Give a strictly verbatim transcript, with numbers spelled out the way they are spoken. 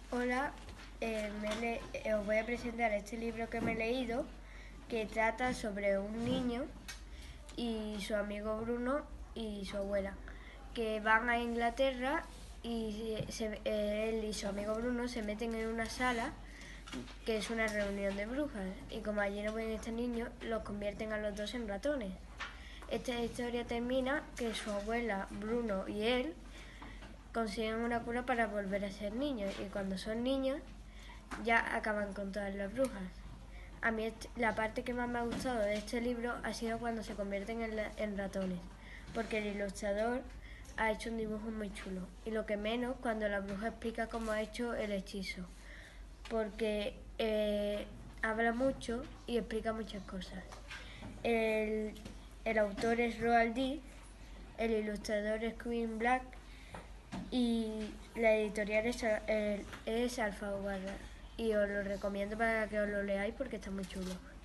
Hola, eh, me le- eh, os voy a presentar este libro que me he leído, que trata sobre un niño y su amigo Bruno y su abuela, que van a Inglaterra y se- eh, él y su amigo Bruno se meten en una sala que es una reunión de brujas, y como allí no ven a este niño, los convierten a los dos en ratones. Esta historia termina que su abuela, Bruno y él consiguen una cura para volver a ser niños, y cuando son niños ya acaban con todas las brujas. A mí la parte que más me ha gustado de este libro ha sido cuando se convierten en, la- en ratones, porque el ilustrador ha hecho un dibujo muy chulo, y lo que menos cuando la bruja explica cómo ha hecho el hechizo, porque eh, habla mucho y explica muchas cosas. El, el autor es Roald Dahl, el ilustrador es Queen Black y la editorial es, es Alfaguara, y os lo recomiendo para que os lo leáis porque está muy chulo.